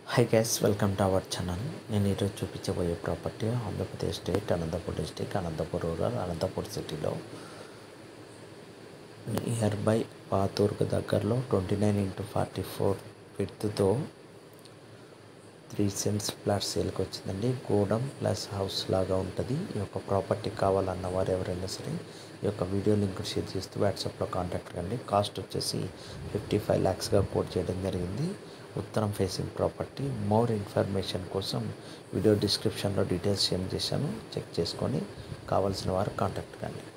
High guys, welcome to our channel. నేను ఈరోజు చూపించబోయే property Andhra Pradesh state Anantapur district, Anantapur rural, Anantapur సిటీలో నియర్ బై పాతూర్కు దగ్గరలో 29x44 విడ్త్తో 3 సెంట్స్ ఫ్లాట్ సేల్కి వచ్చిందండి. గోడం ప్లస్ హౌస్ లాగా ఉంటుంది. ఈ యొక్క ప్రాపర్టీ కావాలన్న వారు ఎవరైనా సరే ఈ యొక్క వీడియో లింక్ షేర్ చేస్తూ వాట్సాప్లో కాంటాక్ట్ కండి. కాస్ట్ వచ్చేసి 55 lakhsగా కోట్ చేయడం జరిగింది. ఉత్తరం ఫేసింగ్ ప్రాపర్టీ. మోర్ ఇన్ఫర్మేషన్ కోసం వీడియో డిస్క్రిప్షన్లో డీటెయిల్స్ షేర్ చేశాను, చెక్ చేసుకొని కావాల్సిన వారు కాంటాక్ట్ కండి.